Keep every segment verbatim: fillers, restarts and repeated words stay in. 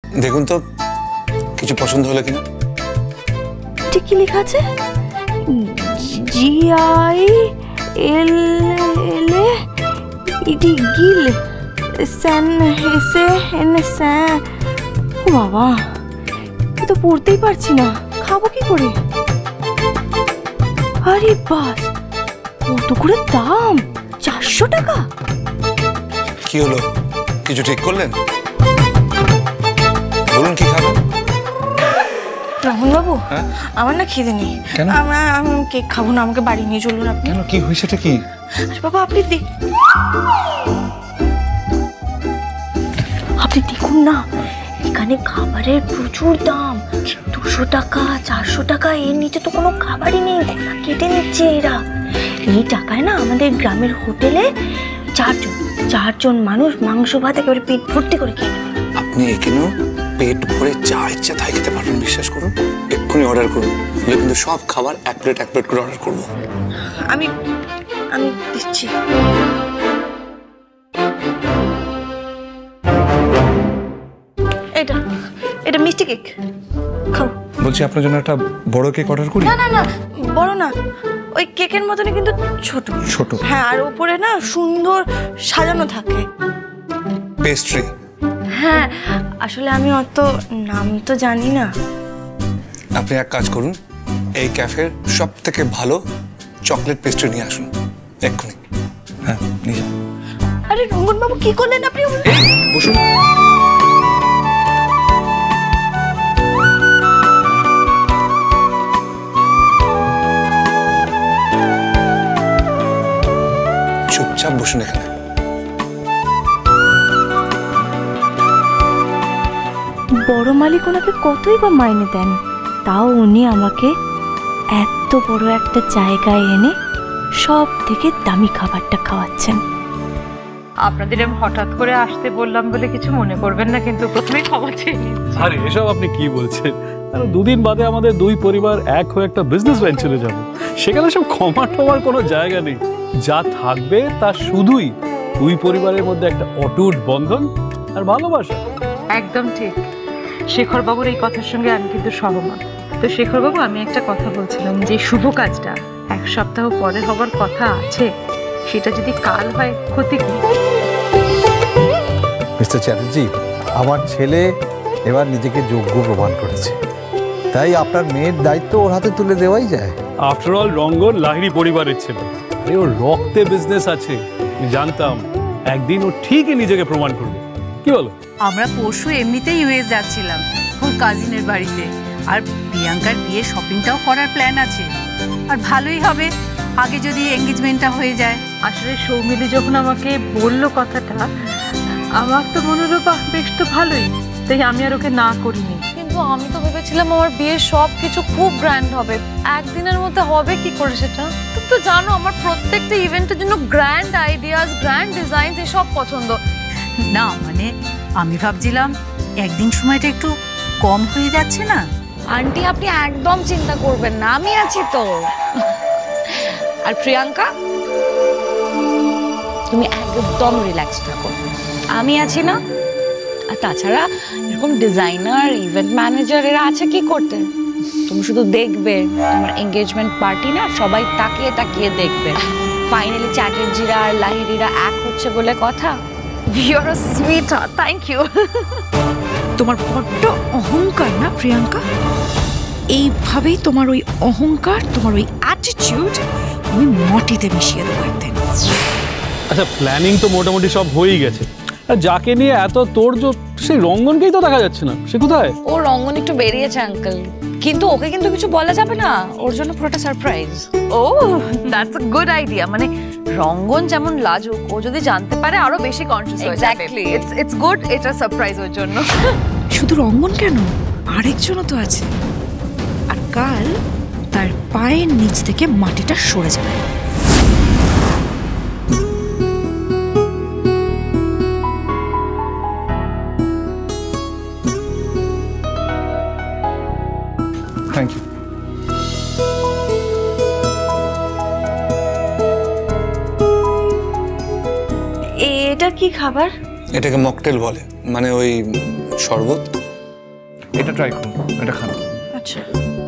দেখুন তো কিছু পছন্দ হলো কিনা। ঠিক কি লেখা আছে? G I L L E D গিল স্যান এসে এন স্যান। ও বাবা, এ তো পড়তেই পারছি না, খাবো কি করে? আরে বাস, কত করে দাম? চারশো টাকা। কি হলো, কিছু ঠিক করলেন? বলুন কি খাবেন? রমন বাবু, আমার না খিদে নেই। আমরা আমি কেক খাবো না, আমাকে বাড়ি নিয়ে চলুন আপনি। কেন, কি হয়েছে? সেটা কি? বাবা আপনি দেখ, আপনি দেখুন না, এখানে খাবারের প্রচুর দাম। দুশো টাকা, চারশো টাকা, এর নিচে তো কোনো খাবারই নেই। কেটে নিচ্ছে এরা। এই টাকায় না আমাদের গ্রামের হোটেলে চারজন চারজন মানুষ মাংস ভাত একেবারে পেট ভর্তি করে খেয়ে নেবে। আপনি এখানেও পেট ভরে যা ইচ্ছে তাই খেতে পারবেন, বিশ্বাস করুন। এক্ষুনি অর্ডার করুন, কিন্তু সব খাবার এক প্লেট এক প্লেট করে অর্ডার করবো। আমি আমি দিচ্ছি। এটা এটা মিষ্টি কেক, খাও। বলছি আপনার জন্য একটা বড় কেক অর্ডার করি? না না না, বড় না, ওই কেকের মতনই কিন্তু ছোট ছোট। হ্যাঁ, আর উপরে না সুন্দর সাজানো থাকে পেস্ট্রি। হ্যাঁ, আসলে আমি অত নাম তো জানি না। আপনি এক কাজ করুন, এই ক্যাফের সব থেকে ভালো চকলেট পেস্ট্রি নিয়ে আসুন এক্ষুনি। হ্যাঁ নিয়ে যান। আরে রঙ্গন বাবু, কি করলেন আপনি? বসুন। চুপচাপ বসুন এখানে। বড় মালিক ওনাকে কতই বা মাইনে দেন, তাও উনি আমাকে এত বড় একটা জায়গায় এনে সব থেকে দামি খাবারটা খাওয়াচ্ছেন। আপনাদের আমি হঠাৎ করে আসতে বললাম বলে কিছু মনে করবেন না, কিন্তু প্রথমেই ক্ষমা চেয়ে নিচ্ছি। আরে এসব আপনি কি বলছেন? আর দুদিন বাদে আমাদের দুই পরিবার এক হয়ে একটা বিজনেস ভেঞ্চারে যাব, সেখানে সব ক্ষমা টমার কোনো জায়গা নেই। যা থাকবে তা শুধুই দুই পরিবারের মধ্যে একটা অটুট বন্ধন আর ভালোবাসা। একদম ঠিক। শেখর বাবুর এই কথার সঙ্গে আমি কিন্তু সহমত। তো শেখর বাবু, আমি একটা কথা বলছিলাম, যে শুভ কাজটা এক সপ্তাহ পরে হবার কথা আছে, সেটা যদি কাল হয় ক্ষতি কি? মিস্টার চ্যাটার্জি, আমার ছেলে এবার নিজেকে যোগ্য প্রমাণ করেছে, তাই আপনার মেয়ের দায়িত্ব ওর হাতে তুলে দেওয়াই যায়। আফটার অল রঙ্গন লাহিড়ী পরিবারের ছেলে, আরে ওর রক্তে বিজনেস আছে। আমি জানতাম একদিন ও ঠিকই নিজেকে প্রমাণ করবে। কি বলো? আমরা পরশু এমনিতেই ইউএস যাচ্ছিলাম ওর কাজিনের বাড়িতে, আর প্রিয়াঙ্কার বিয়ে শপিংটাও করার প্ল্যান আছে। আর ভালোই হবে আগে যদি এঙ্গেজমেন্টটা হয়ে যায়। আসলে সৌমিলি যখন আমাকে বললো কথাটা, আমার তো মনে হলো বাহ, বেশ তো ভালোই, তাই আমি আর ওকে না করিনি। কিন্তু আমি তো ভেবেছিলাম আমার বিয়ের সব কিছু খুব গ্র্যান্ড হবে, একদিনের মধ্যে হবে কি করে সেটা? তুমি তো জানো আমার প্রত্যেকটা ইভেন্টের জন্য গ্র্যান্ড আইডিয়াস, গ্র্যান্ড ডিজাইনস এসব পছন্দ। না মানে আমি ভাবছিলাম একদিন সময়টা একটু কম হয়ে যাচ্ছে না? আন্টি আপনি একদম চিন্তা করবেন না, আমি আছি তো। আর প্রিয়াঙ্কা, তুমি একদম রিল্যাক্স থাকো, আমি আছি না। আর তাছাড়া এরকম ডিজাইনার, ইভেন্ট ম্যানেজার এরা আছে কি করতে, তুমি শুধু দেখবে তোমার এঙ্গেজমেন্ট পার্টি না সবাই তাকিয়ে তাকিয়ে দেখবে। ফাইনালি চ্যাটার্জিরা আর লাহিড়িরা এক হচ্ছে বলে কথা। You are a sweetheart, thank you. তোমার বড্ড অহংকার না প্রিয়াঙ্কা? এইভাবেই তোমার ওই অহংকার, তোমার ওই অ্যাটিটিউড আমি মাটিতে মিশিয়ে দেবো একদিন। আচ্ছা, প্ল্যানিং তো মোটামুটি সব হয়েই গেছে। আর যাকে নিয়ে এত তোড়জোড়, সেই রঙ্গনকেই তো দেখা যাচ্ছে না। সে কোথায়? ও রঙ্গন একটু বেরিয়েছে আঙ্কেল, কিন্তু ওকে কিন্তু কিছু বলা যাবে না, ওর জন্য পুরোটা সারপ্রাইজ। ও দ্যাটস আ গুড আইডিয়া। মানে রঙ্গন যেমন লাজুক, ও যদি জানতে পারে আরো বেশি কনসিয়াস হয়ে যাবে। এক্স্যাক্টলি, ইটস ইটস গুড, এটা সারপ্রাইজ ওর জন্য। শুধু রঙ্গন কেন, আরেকজনও তো আছে। আর কাল তার পায়ের নিচ থেকে মাটিটা সরে যাবে। Thank you. এটা কি খাবার? এটাকে মকটেল বলে, মানে ওই শরবত। এটা ট্রাই করুন, এটা খান। আচ্ছা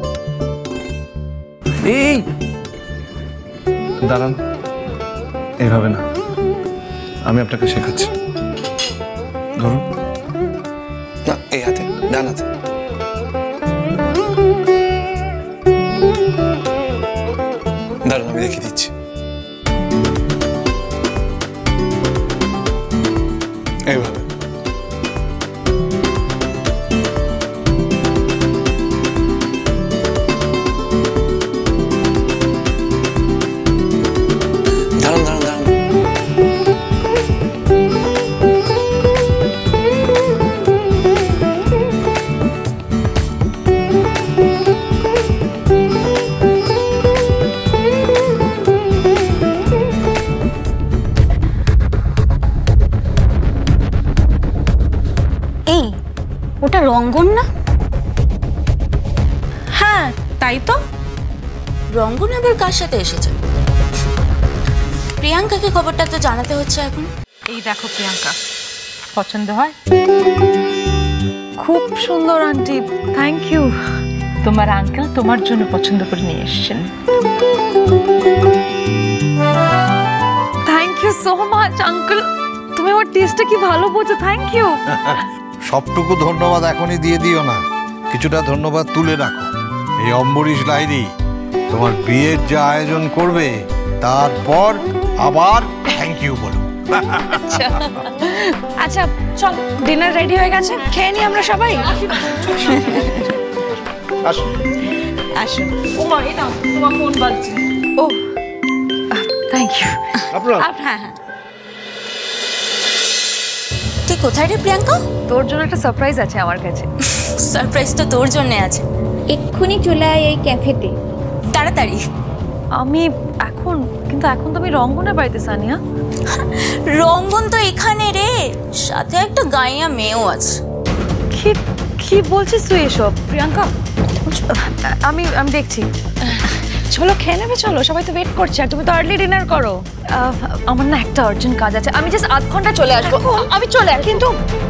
এই দাঁড়ান, এইভাবে না, আমি আপনাকে শেখাচ্ছি। ধরুন না, এই হাতে, ডান হাতে। দাঁড়ান, আমি দেখিয়ে দিচ্ছি। এইভাবে। দাঁড়ান দাঁড়ান দাঁড়ান। এই ওটা রঙ্গন না? হ্যাঁ তাই তো। রঙ্গন আবার কার সাথে এসেছে? প্রিয়াঙ্কাকে খবরটা তো জানাতে হচ্ছে এখন। এই দেখো প্রিয়াঙ্কা, পছন্দ হয়? খুব সুন্দর আন্টি, থ্যাংক ইউ। তোমার আঙ্কেল তোমার জন্য পছন্দ করে নিয়ে এসেছেন। Thank you so much uncle, তুমি আমার টেস্টটা কি ভালো বোঝো, থ্যাংক ইউ। সবটুকু ধন্যবাদ এখনই দিয়ে দিও না, কিছুটা ধন্যবাদ তুলে রাখো। এই অম্বরীশ লাহিড়ী তোমার বিয়ের যে আয়োজন করবে তারপর আবার থ্যাংক ইউ বলো। আচ্ছা চল, ডিনার রেডি হয়ে গেছে, খেয়ে নি আমরা সবাই। আসো আসুন। ওমা, এই নাও তোমার ফোন বাজছে। Oh thank you. আপনারা হ্যাঁ হ্যাঁ। তুই কোথায় রে প্রিয়াঙ্কা? তোর জন্য একটা সারপ্রাইজ আছে আমার কাছে। সারপ্রাইজ তো তোর জন্য আছে। এক্ষুনি চলে আয় এই ক্যাফেতে। তাড়াতাড়ি। আমি এখন, কিন্তু এখন তো আমি রঙ্গনের বাড়িতে সানিয়া। রঙ্গন তো এখানে রে, সাথে একটা গাইয়া মেয়েও আছে। কি কি বলছিস তুই এসব প্রিয়াঙ্কা? আমি আমি দেখছি। চলো খেয়ে নেবে, চলো, সবাই তো ওয়েট করছে, আর তুমি তো আর্লি ডিনার করো। আহ, আমার না একটা আর্জেন্ট কাজ আছে, আমি জাস্ট আধ ঘন্টা চলে আসবো। আমি চলে আসবো। কিন্তু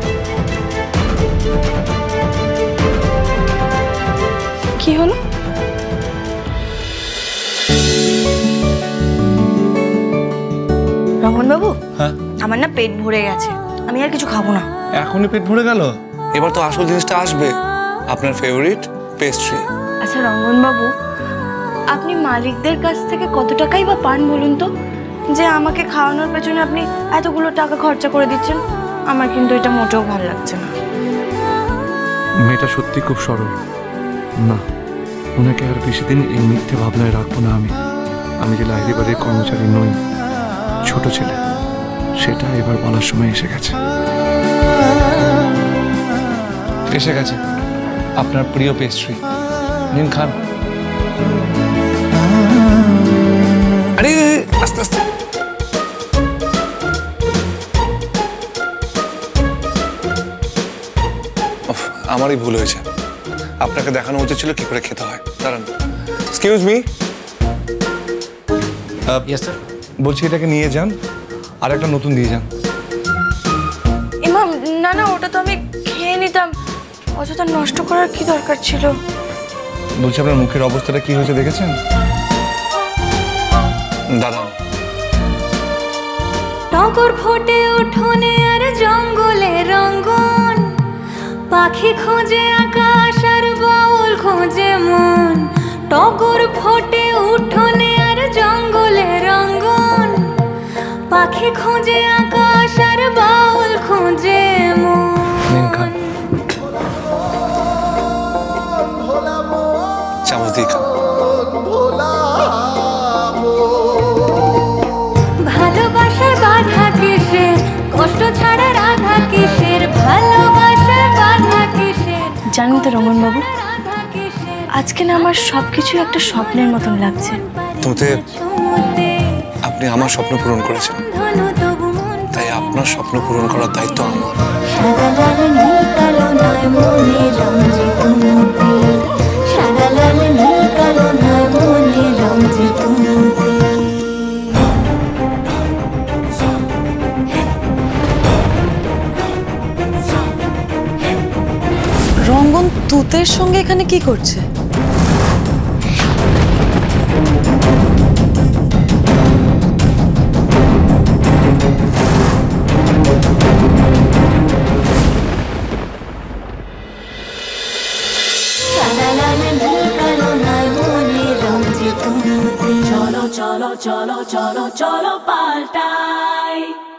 কি হলো? রঙ্গন বাবু, হ্যাঁ, আমার না পেট ভরে গেছে, আমি আর কিছু খাবো না। এখনই পেট ভরে গেল? এবার তো আসল জিনিসটা আসবে, আপনার ফেভারিট পেস্ট্রি। আচ্ছা রঙ্গন বাবু, আপনি মালিকদের কাছ থেকে কত টাকাই বা পান বলুন তো, যে আমাকে খাওয়ানোর পেছনে আপনি এতগুলো টাকা খরচা করে দিচ্ছেন? আমার কিন্তু এটা মোটেও ভালো লাগছে না। মেয়েটা সত্যি খুব সরল। না, ওনাকে আর বেশি দিন এই মিথ্যে ভাবনায় রাখবো না। আমি আমি যে লাহিড়ী বাড়ির কর্মচারী নই, ছোট ছেলে, সেটা এবার বলার সময় এসে গেছে। এসে গেছে আপনার প্রিয় পেস্ট্রি, নিন খান। আরে আস্তে আস্তে। আমারই ভুল হয়েছে, আপনাকে দেখানো উচিত ছিল কি করে খেতে হয়। দাঁড়ান, এক্সকিউজ মি। Yes sir. বলছি এটাকে নিয়ে যান, আর একটা নতুন দিয়ে যান। ইমাম, না না, ওটা তো আমি খেয়ে নিতাম, অযথা নষ্ট করার কি দরকার ছিল? বলছি আপনার মুখের অবস্থাটা কি হয়েছে দেখেছেন? দাঁড়ান। টগর ফোটে উঠোনে আর জঙ্গলে রঙ্গন, পাখি খোঁজে আকাশ আর বাউল খোঁজে মন। টগর ফোটে উঠোনে আর জঙ্গলে রঙ্গন, পাখি খোঁজে আকাশ আর বাউল খোঁজে মন। চামচ দিয়ে খান। ভালোবাসার বাধা কিসের, কষ্ট ছাড়া রাধা কিসের, ভালোবাসার বাধা কিসের। জানেন তো রঙ্গন বাবু, আজকে না আমার সবকিছু একটা স্বপ্নের মতন লাগছে। তোতে আপনি আমার স্বপ্ন পূরণ করেছেন, তাই আপনার স্বপ্ন পূরণ করার দায়িত্ব আমার। সাদা লাল নীল কালো নয় মনে রঞ্জিত মতি, সাদা লাল নীল কালো নয় মনে রঞ্জিত মতি। রঙ্গন তুতের সঙ্গে এখানে কি করছে? চলো চলো চলো চলো চলো পাল্টাই।